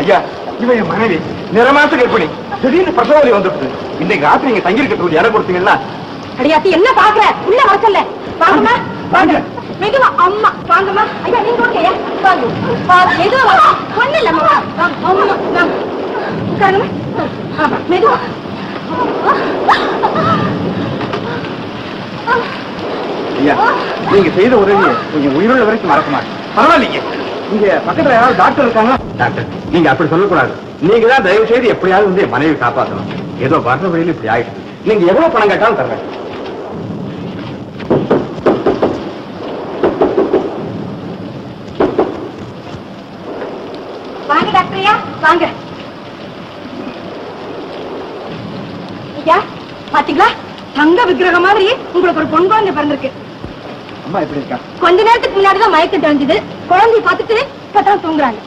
ஐயா, இவன் என் மனைவி, நிறமாச கர்ப்பிணி. திடீர்னு பிரசவலி வந்துட்டு இன்னைக்கு ராத்திரி நீங்க தங்கியிருக்கிறது இடம் கொடுத்தீங்கன்னா. அடியாத்தி என்ன பாக்குற? உள்ள வரக்கல்ல. வாங்கம்மா, வாங்க. மெதுவா அம்மா வாங்கம்மா. ஐயா நீங்க ஓகே? வாங்க. மெதுவா வாங்க. ஒண்ணு இல்லம்மா. வாங்க அம்மா வாங்க. உட்காருங்க. மெதுவா. ஐயா, நீங்க செய்த உதவியை கொஞ்சம் உயிருள்ள வரைக்கும் மறக்க மாட்டேன். பரவாயில்லைங்க. இங்க பக்கத்துல யாராவது டாக்டர் இருக்காங்க? டாக்டர், நீங்க அப்படி சொல்லக்கூடாது. நீங்க தான் தயவு செய்து எப்படியாவது வந்து மனைவி காப்பாற்றணும். ஏதோ வர்ற வழியில் இப்படி ஆயிடுச்சு. நீங்க எவ்வளவு பணம் கேட்டாலும் தர்றேன். வாங்க டாக்டரையா, வாங்க. ஐயா பாத்தீங்களா, தங்க விக்கிரகம் மாதிரி உங்களுக்கு ஒரு பொன் குழந்தை பிறந்திருக்கு. அம்மா எப்படி இருக்கா? கொஞ்ச நேரத்துக்கு முன்னாடிதான் மயக்கம் தெரிஞ்சது. குழந்தைய பார்த்துட்டு இப்பதான் தூங்குறாங்க.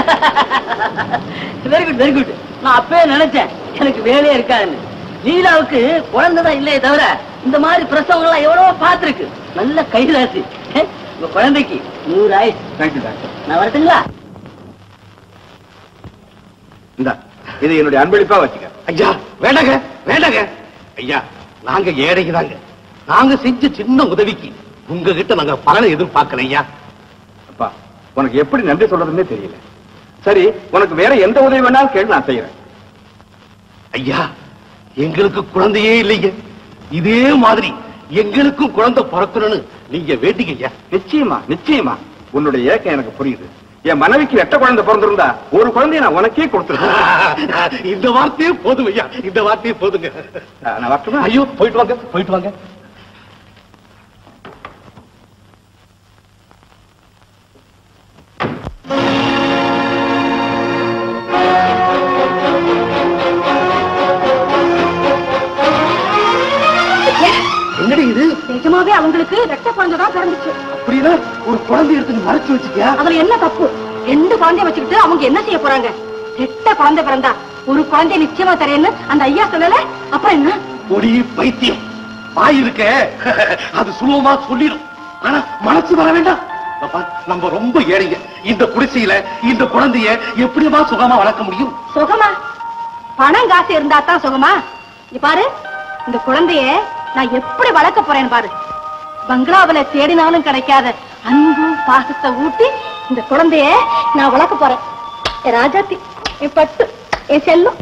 Very good very good. நான் அப்பவே நினைச்சேன் எனக்கு வேலையே இருக்காதுன்னு. லீலாவுக்கு குழந்தைதான் இல்லையே தவிர இந்த மாதிரி பிரசவங்கள்லாம் எவ்வளவோ பார்த்திருக்கு. நல்ல கைராசி. உங்க குழந்தைக்கு 100 ஆயிடுச்சு. Thank you doctor. நான் வரட்டுங்களா? இந்த இது என்னுடைய அன்பளிப்பா வச்சுக்க. ஐயா வேண்டாங்க வேண்டாங்க. ஐயா, நாங்க ஏழைக்கு தாங்க. நாங்க செஞ்ச சின்ன உதவிக்கு உங்ககிட்ட நாங்க பலனை எதிர்பார்க்கல. ஐயா, அப்பா உனக்கு எப்படி நன்றி சொல்றதுன்னே தெரியல. சரி, உனக்கு வேற எந்த உதவி வேணாலும் கேள்வி, நான் செய்யறேன். ஐயா, எங்களுக்கு குழந்தையே இல்லைங்க. இதே மாதிரி எங்களுக்கும் குழந்தை பிறக்கணும்னு நீங்க வேண்டிங்க ஐயா. நிச்சயமா நிச்சயமா. உன்னுடைய ஏக்கம் எனக்கு புரியுது. என் மனைவிக்கு 8 குழந்தை பிறந்திருந்தா ஒரு குழந்தைய நான் உனக்கே கொடுத்துருக்கேன். இந்த வார்த்தையே போதும் ஐயா, இந்த வார்த்தையே போதுங்க. நான் வரட்டுமா? ஐயோ, போயிட்டு வாங்க போயிட்டு வாங்க. என்னடி இது? நிஜமாவே அவங்களுக்கு ரெட்ட குழந்தை தான் பிறந்துச்சு. அப்படின்னா ஒரு குழந்தை எடுத்து மறைச்சு வச்சுக்கியா? அதுல என்ன தப்பு? 2 குழந்தைய வச்சுக்கிட்டு அவங்க என்ன செய்ய போறாங்க? ரெட்ட குழந்தை பிறந்தா ஒரு குழந்தை நிச்சயமா தரேன்னு அந்த ஐயா சொல்லல. அப்புறம் என்ன? ஒடி பைத்தியம், வாய் இருக்க அது சுலபமா சொல்லிடும். ஆனா மனசு வர வேண்டாம். நம்ம ரொம்ப ஏழைங்க. இந்த குடிசையில இந்த குழந்தைய எப்படிமா சுகமா வளர்க்க முடியும்? சுகமா? பணம் காசு இருந்தா தான் சுகமா? நீ பாரு, இந்த குழந்தைய நான் எப்படி வளர்க்க போறேன்னு பாரு. பங்களாவில தேடினாலும் கிடைக்காத அன்பு பாசத்தை ஊட்டி இந்த குழந்தைய நான் வளர்க்க போறேன். ராஜாத்தி, என் பட்டு, என் செல்லம்.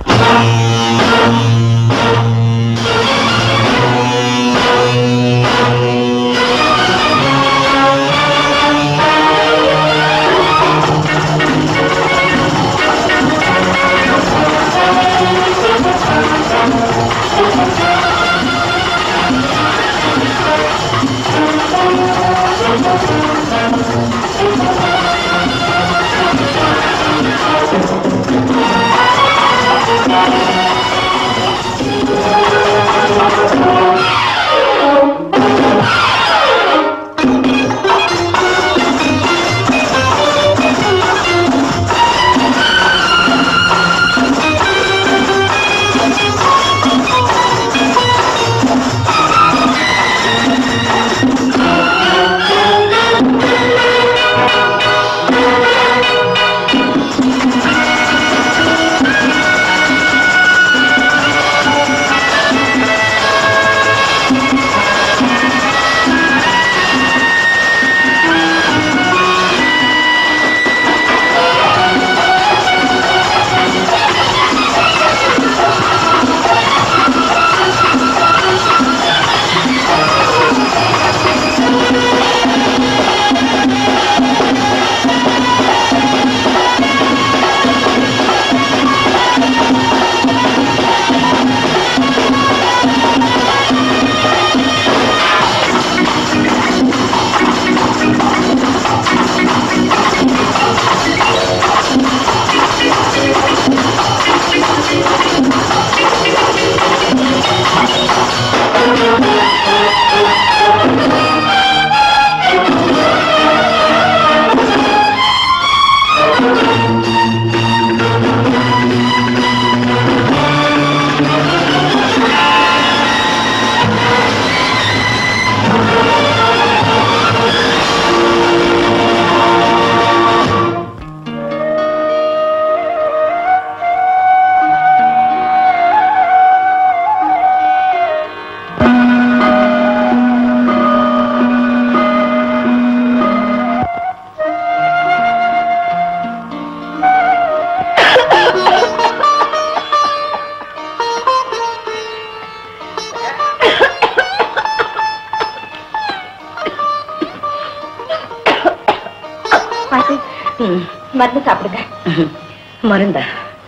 பாட்டி மருந்து சாப்பிடுங்க. மருந்தா?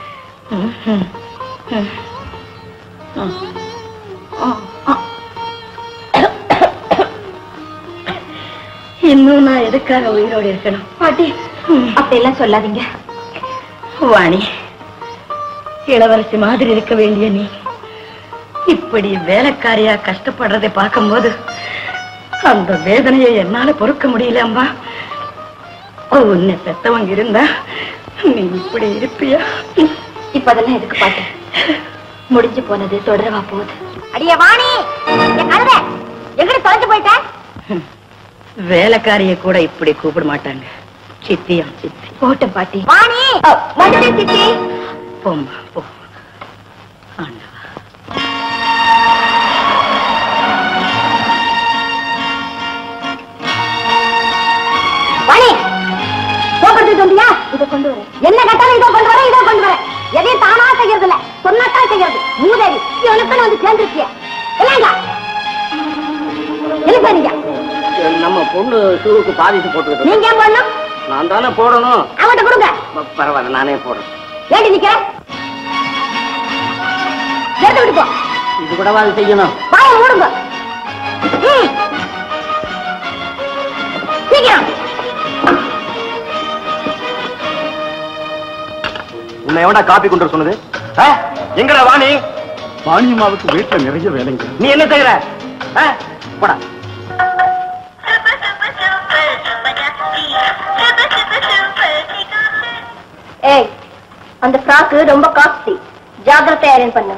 இன்னும் நான் எதுக்காக உயிரோடு இருக்கணும்? பாட்டி அப்படியெல்லாம் சொல்லாதீங்க. வாணி, இளவரசி மாதிரி இருக்க வேண்டிய நீ இப்படி வேலைக்காரியா கஷ்டப்படுறதை பார்க்கும்போது அந்த வேதனையை என்னால பொறுக்க முடியல அம்மா. உன்னை பெத்தவங்க இருந்தா நீ இப்படி இருப்பியா? இப்ப அதெல்லாம் எதுக்கு பாட்டி? முடிஞ்சு போனது தொடரவா போகுது. அடியே வாணி, எங்கடி தொலைஞ்சு போயிட்ட? வேலைக்காரிய கூட இப்படி கூப்பிட மாட்டாங்க. சித்தியா சித்தி. போட்டும் பாட்டி. வாணி வந்துட்டே சித்தி. போம்மா போ. ஆண்டவா, வாணி சோப்படுத்திட்டு வந்தியா? இதை கொண்டு வர. என்ன கேட்டாலும் இதோ கொண்டு வர, இதோ கொண்டு வர. எதையும் தானா செய்யறது இல்ல, சொன்னாத்தான் செய்யறது. மூதேவி இவனுக்கு வந்து சேர்ந்துருக்கிய இல்லைங்க? என்ன செய்றீங்க? நம்ம பொண்ணு ஷூவுக்கு பாதிச்சு போட்டுக்கிட்டு. நீங்க ஏன் போடணும்? நான் தானே போடணும். அவன்கிட்ட கொடுங்க. பரவாயில்ல, நானே போடுறேன். ஏண்டி நிக்கிற? எடுத்து விட்டு போ. இது கூடவா அது செய்யணும்? வாயை மூடுங்க. சீக்கிரம். உன்னை எவனா காப்பி கொண்டு சொன்னது? எங்கடா வாணி? வாணியம்மாவுக்கு வீட்டுல நிறைய வேலைங்க. நீ என்ன செய்யற? போடா. ஏய், அந்த ஃப்ராக் ரொம்ப காஸ்ட்லி. ஜாக்கிரதை ஐரன் பண்ணு.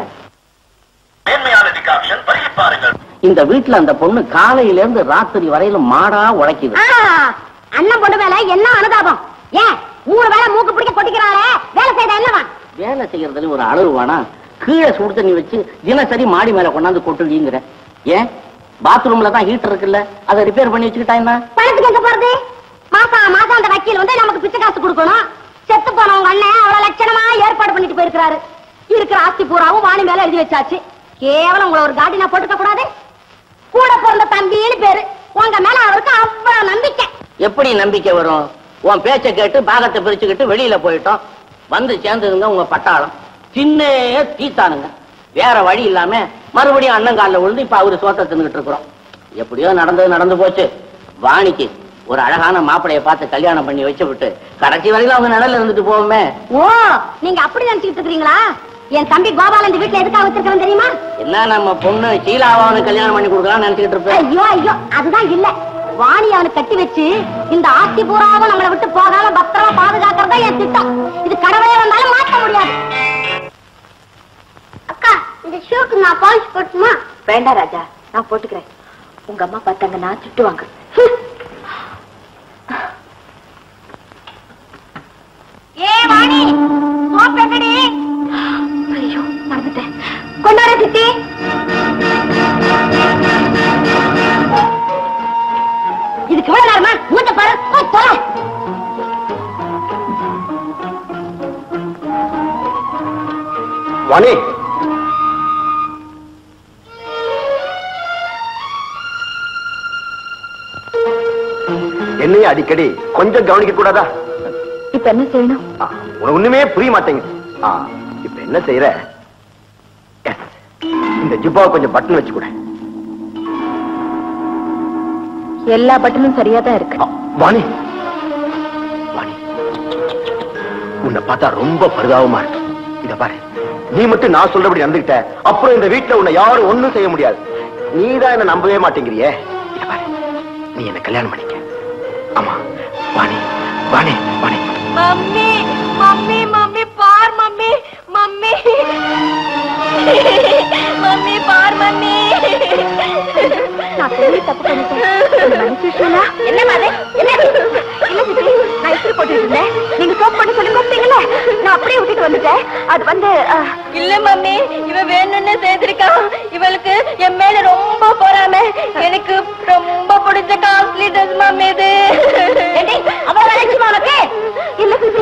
இந்த வீட்டுல அந்த பொண்ணு காலையில இருந்து ராத்திரி வரையில மாடா உழைக்குது. அண்ணன் பொண்ணு வேலை என்ன அனுதாபம்? ஏன் 3 வேளை மூக்கு பிடிக்க கொட்டிக்கிறாளே, வேலை செய்த என்னவா? வேலை செய்யறதுல ஒரு அளவு வேணா? கீழே சுடு தண்ணி வச்சு தினசரி மாடி மேல கொண்டாந்து கொட்டுறீங்கிற. ஏன் பாத்ரூம்ல தான் ஹீட்டர் இருக்குல்ல, அதை ரிப்பேர் பண்ணி வச்சுக்கிட்டா என்ன? பணத்துக்கு எங்க போறது? மாசம் அந்த வக்கீல் வந்து நமக்கு பிச்சை காசு கொடுக்கணும். செத்து போனவங்க அண்ணன் அவ்வளவு லட்சணமா ஏற்பாடு பண்ணிட்டு போயிருக்கிறாரு. இருக்கிற ஆஸ்தி பூராவும் வாணி மேல எழுதி வச்சாச்சு. கேவலம் உங்களை ஒரு காட்டி நான் போட்டுக்க கூடாது? கூட பிறந்த தம்பின்னு பேரு. உங்க மேல அவருக்கு அவ்வளவு நம்பிக்கை. எப்படி நம்பிக்கை வரும்? உன் பேச்சை கேட்டு பாகத்தை பிரிச்சுக்கிட்டு வெளியில போயிட்டோம். வந்து சேர்ந்ததுங்க உங்க பட்டாளம். சின்ன தீத்தானுங்க. வேற வழி இல்லாம மறுபடியும் அண்ணங்காலில் விழுந்து இப்ப அவரு சோத்தை தின்னுகிட்டு இருக்கிறோம். எப்படியோ நடந்து போச்சு. வாணிக்கு ஒரு அழகான மாப்பிளைய பார்த்து கல்யாணம் பண்ணி வச்சு விட்டு கடைசி வரையில அவங்க நிழல்ல இருந்துட்டு போவோமே. ஓ, நீங்க அப்படி நினைச்சுட்டு இருக்கீங்களா? என் தம்பி கோபால் இந்த வீட்டுல எதுக்காக வச்சிருக்கிறேன் தெரியுமா? என்ன நம்ம பொண்ணு சீலாவாவனு கல்யாணம் பண்ணி கொடுக்கலாம்னு நினைச்சுக்கிட்டு இருப்பேன். ஐயோ அதுதான் இல்ல. வாணி அவனுக்கு கட்டி வச்சு இந்த ஆஸ்தி பூராவும் நம்மளை விட்டு போகாம பத்திரமா பாதுகாக்கிறதா என் திட்டம். இது கடவுளே வந்தாலும் மாற்ற முடியாது. அக்கா, இந்த ஷூக்கு நான் பாலிஷ் போட்டுமா? வேண்டாம் ராஜா, நான் போட்டுக்கிறேன். உங்க அம்மா பார்த்தாங்க நான் திட்டுவாங்க. ஏ வாணி, சோப் எங்கடி? ஐயோ மறந்துட்டேன். கொண்டாட சித்தி. இதுக்கு எவ்வளவு நேரமா? மூஞ்ச பாரு. போல வாணி, என்னையும் அடிக்கடி கொஞ்சம் கவனிக்க கூடாதா? இப்ப என்ன செய்யணும்? உனக்கு ஒண்ணுமே புரிய மாட்டேங்குது. இப்ப என்ன செய்யற? இந்த ஜிப்பாவை கொஞ்சம் பட்டன் வச்சு கூட. எல்லா பட்டனும் சரியா தான் இருக்கு. வாணி, வாணி, உன்னை பார்த்தா ரொம்ப பரிதாபமா இருக்கு. இத பாரு, நீ மட்டும் நான் சொல்றபடி நடந்துகிட்ட அப்புறம் இந்த வீட்டுல உன்னை யாரும் ஒண்ணும் செய்ய முடியாது. நீதான் என்ன நம்பவே மாட்டேங்கிறியே. இத பாரு, நீ என்ன கல்யாணம் பண்ணிக்க. ஆமா Vani, Vani, Vani. Mummy mummy mummy பார் மம்மி மம்மி மம்மி பார் மம்மி. நான் பெரிய தப்பு பண்ணிட்டேன். என்ன மாதிரி? என்ன இல்ல சித்தி, நான் இஸ்திரி போட்டுட்டு இருந்தேன். நீங்க சோப் பண்ணி சொல்லி கூப்பிட்டீங்கல்ல, நான் அப்படியே விட்டுட்டு வந்துட்டேன். அது வந்து இல்ல மம்மி, இவ வேணும்னு செய்திருக்கான். இவளுக்கு என் மேல ரொம்ப பொறாம. எனக்கு ரொம்ப பிடிச்ச காஸ்ட்லி ட்ரெஸ் மம்மி இது. அவ்வளவு நினைச்சுமா உனக்கு? இல்ல சித்தி.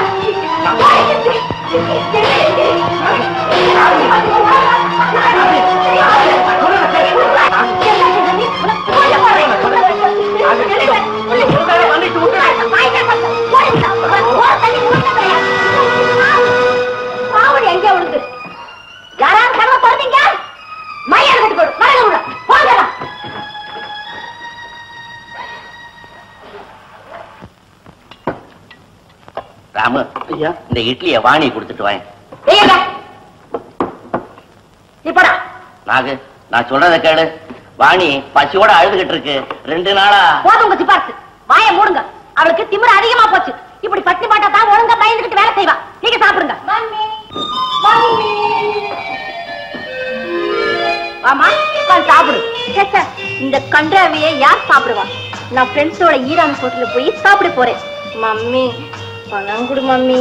என்ன எங்கே விழுந்து யாராவது கதவை திறந்தீங்க மையால் கட்டு போடு மரங்க போகலாம். ராமு, இந்த இட்லிய வாணி கொடுத்துட்டு வாங்க. இப்படா நாகு, நான் சொல்றத கேளு. வாணி பசியோட அழுதுகிட்டு இருக்கு 2 நாளா. போதும் உங்க சிபார்த்து, வாயை மூடுங்க. அவளுக்கு திமிரு அதிகமா போச்சு. இப்படி பட்டி பாட்டா தான் ஒழுங்கா பயந்துகிட்டு வேலை செய்வா. நீங்க சாப்பிடுங்க. ஆமா சாப்பிடு. இந்த கண்டாவியை யார் சாப்பிடுவா? நான் ஃப்ரெண்ட்ஸோட ஈரான் ஹோட்டல்ல போய் சாப்பிட போறேன். மம்மி பணம் கொடு மம்மி.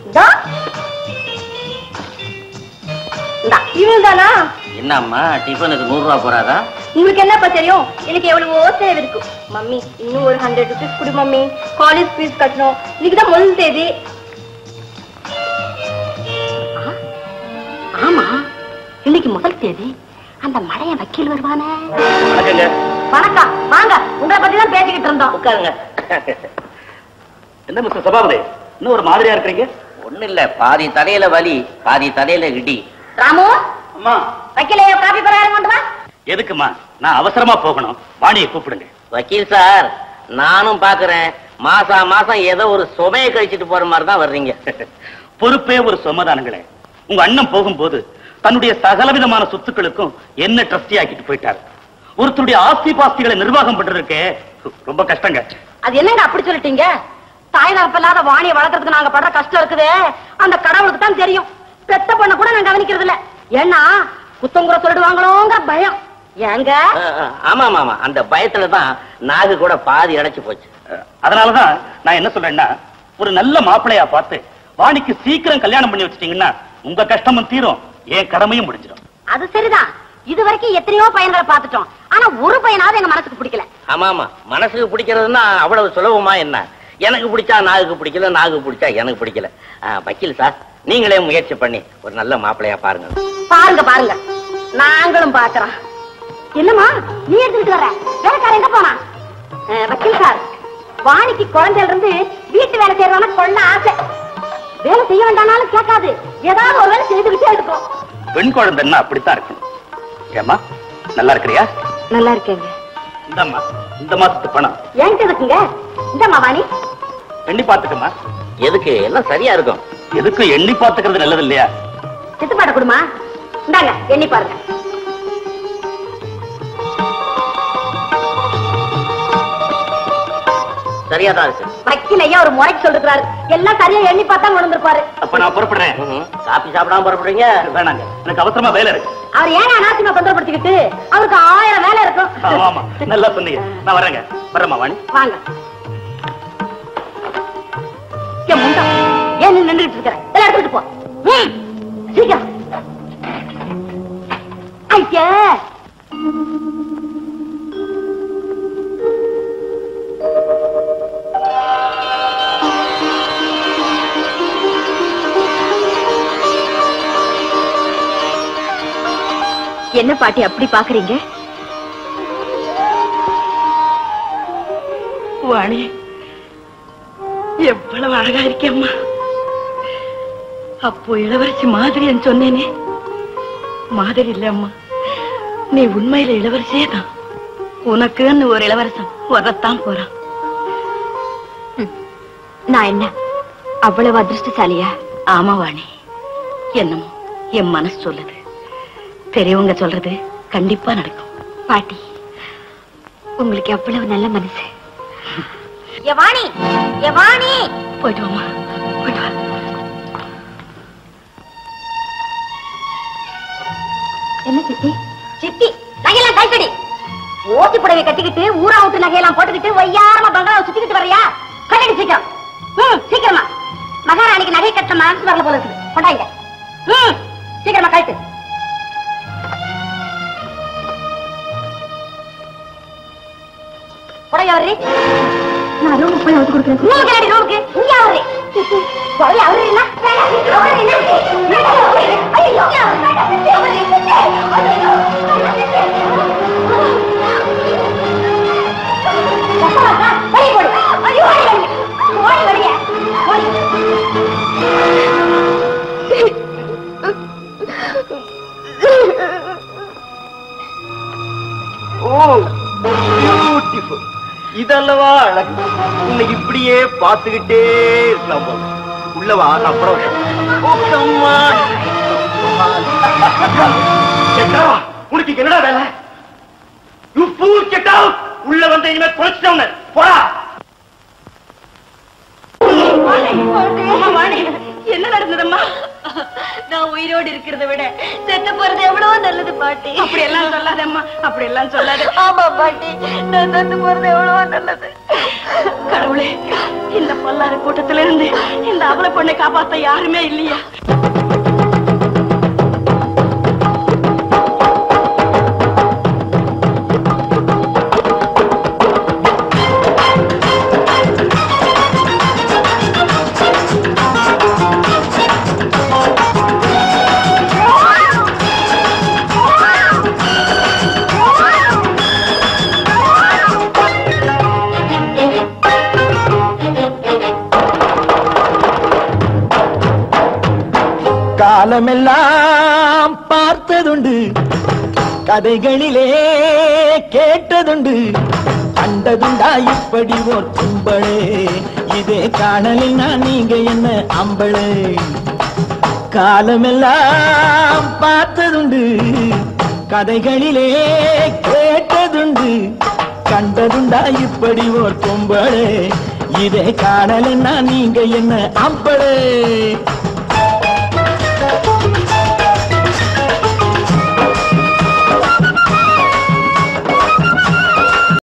இவன் தானா? என்னம்மா டிஃபனுக்கு 100 ரூபா போறாதா? உங்களுக்கு என்னப்பா தெரியும்? எனக்கு எவ்வளவோ தேவை இருக்கு. மம்மி இன்னும் ஒரு 100 rupees கொடு மம்மி. காலேஜ் ஃபீஸ் கட்டணும். இன்னைக்குதான் முதல் தேதி. ஆமா இன்னைக்கு முதல் தேதி. அந்த மடைய வக்கீல் வருவானே. வணக்கம் வாங்க. உங்களை பத்தி தான் பேசிக்கிட்டு இருந்தோம். உட்காருங்க. என்ன மிஸ்டர் சபாபதி, இன்னும் ஒரு மாதிரியா இருக்கிறீங்க? ஒண்ணு இல்ல, பாதி தலையில வலி, பாதி தலையில இடி. ராமு அம்மா, வக்கீலையோ காபி பராரம் கொண்டு வா. எதுக்குமா? நான் அவசரமா போகணும். வாணியை கூப்பிடுங்க. வக்கீல் சார், நானும் பாக்குறேன். மாசம் ஏதோ ஒரு சுமையை கழிச்சிட்டு போற மாதிரி தான் வர்றீங்க. பொறுப்பே ஒரு சொம்மதானங்களே. உங்க அண்ணன் போகும்போது தன்னுடைய சகலவிதமான சொத்துக்களுக்கும் என்ன ட்ரஸ்டி ஆக்கிட்டு போயிட்டாரு. ஒருத்தருடைய ஆஸ்தி பாஸ்திகளை நிர்வாகம் பண்றதுக்கு ரொம்ப கஷ்டங்க. அது என்னங்க அப்படி சொல்லிட்டீங்க? தாய் தகப்பல்லாத வாணியை வளர்க்கறதுக்கு நாங்க படுற கஷ்டம் இருக்குது அந்த கடவுளுக்கு தான் தெரியும். பெத்த பொண்ண கூட நான் கவனிக்கிறது இல்ல. ஏன்னா குத்தங்குற சொல்லிடுவாங்களோங்க பயம். ஏங்க? ஆமா ஆமா, அந்த பயத்துலதான் நாகு கூட பாதி அடைச்சு போச்சு. அதனாலதான் நான் என்ன சொல்றேன்னா, ஒரு நல்ல மாப்பிள்ளையா பார்த்து வாணிக்கு சீக்கிரம் கல்யாணம் பண்ணி வச்சிட்டீங்கன்னா உங்க கஷ்டமும் தீரும், என் கடமையும் முடிஞ்சிடும். அது சரிதான். இது வரைக்கும் எத்தனையோ பையன்களை பார்த்துட்டோம். ஆனா ஒரு பையனாவது எங்க மனசுக்கு பிடிக்கல. ஆமா ஆமா, மனசுக்கு பிடிக்கிறதுன்னா அவ்வளவு சுலபமா என்ன? எனக்கு பிடிச்சா நாகுக்கு பிடிக்கல, நாகு பிடிச்சா எனக்கு பிடிக்கல. வக்கீல் சார், நீங்களே முயற்சி பண்ணி ஒரு நல்ல மாப்பிள்ளையா பாருங்க. பாருங்க பாருங்க, நாங்களும் பாக்குறோம். என்னம்மா நீ எடுத்துக்கிட்டு வர? வேலைக்காரன் எங்க போனா? வக்கீல் சார், வாணிக்கு குழந்தையில இருந்து வீட்டு வேலை செய்யறவன கொள்ள ஆசை. வேலை செய்ய வேண்டாம்னாலும் கேட்காது. ஏதாவது ஒரு வேலை செய்துகிட்டே இருக்கும். பெண் குழந்தைன்னா அப்படித்தான் இருக்கணும். ஏமா நல்லா இருக்கிறியா? நல்லா இருக்கேங்க. இந்தம்மா இந்த மாசத்து பணம் என்கிட்ட இருக்குங்க. இந்தம்மா வாணி, எண்ணி பாத்துக்கம்மா. எதுக்கு? எல்லாம் சரியா இருக்கும். எதுக்கும் எண்ணி பாத்துக்கிறது நல்லது இல்லையா? சித்துப்பாட்ட கொடுமா. இந்தாங்க எண்ணி பாருங்க. சரியாதான் இருக்கு. வக்கீல் ஐயா ஒரு முறைக்கு சொல்றாரு. எல்லாம் சரியா எண்ணி பார்த்தா உணர்ந்திருப்பாரு. அப்ப நான் புறப்படுறேன். காப்பி சாப்பிடாம புறப்படுறீங்க? வேணாங்க, எனக்கு அவசரமா வேலை இருக்கு. அவர் ஏன் அனாவசியமா தொந்தரப்படுத்திக்கிட்டு? அவருக்கு 1000 வேலை இருக்கும். ஆமா நல்லா சொன்னீங்க. நான் வரேங்க. வரேம்மா வாணி. வாங்க. ஏன் முண்டா ஏன் நின்றுட்டு இருக்கிற? எல்லாம் எடுத்துட்டு போ. சீக்கிரம். ஐயா என்ன பாட்டி அப்படி பாக்குறீங்க? வாணி எவ்வளவு அழகா இருக்கேம்மா. அப்போ இளவரசி மாதிரி சொன்னேனே, மாதிரி இல்ல அம்மா, நீ உண்மையில இளவரசியே தான். உனக்குன்னு ஒரு இளவரசன் வரத்தான் போறான். நான் என்ன அவ்வளவு அதிர்ஷ்டசாலியா? ஆமா வாணி, என்னமோ என் மனசு சொல்லுது. பெரியவங்க சொல்றது கண்டிப்பா நடக்கும். பாட்டி உங்களுக்கு எவ்வளவு நல்ல மனசு. வாணி வாணி, போயிட்டு வாமா, போயிட்டு வா. என்ன சித்தி? சித்தி நகையெல்லாம் கைக்கடி. ஓட்டி புடவை கட்டிக்கிட்டு ஊரா விட்டு நகையெல்லாம் போட்டுக்கிட்டு வையாரமா பங்களாவை சுத்திக்கிட்டு வரையா? கட்டிட்டு சீக்கிரம். சீக்கிரமா. மகாராணிக்கு நகை கட்ட மனசு வரல போல இருக்குது. கொண்டாங்க. சீக்கிரமா கழித்து. நான் ரூமுக்கு போய் வந்து கொடுக்குறேன். ரூமுக்கு ரூமுக்கு இங்க அவரு கொலை அவரு ஐயோ இதல்லவா அழகு. உன்னை இப்படியே பார்த்துக்கிட்டே இருக்கலாம் போல. உள்ளவா நான் உனக்கு என்னடா வேலை? உள்ள வந்த இனிமே குறைச்சிட்டவன போடா. என்ன நடந்ததம்மா? நான் உயிரோடு இருக்கிறத விட செத்து போறது எவ்வளவோ நல்லது பாட்டி. அப்படி எல்லாம் சொல்லாதம்மா, அப்படி எல்லாம் சொல்லாத. ஆமா பாட்டி, நான் செத்து போறது எவ்வளவோ நல்லது. கடவுளே, இந்த பல்லாறு கூட்டத்தில இருந்து இந்த அவல பொண்ணை காப்பாத்த யாருமே இல்லையா? காலமெல்லாம் பார்த்ததுண்டு, கதைகளிலே கேட்டதுண்டு, கண்டதுண்டா இப்படி ஓர் கும்பளே, இதே காணலினா நீங்க என்ன அம்பளே. காலமெல்லாம் பார்த்ததுண்டு, கதைகளிலே கேட்டதுண்டு, கண்டதுண்டா இப்படி ஓர் கும்பளே, இதே காணலினா நீங்க என்ன அம்பளே.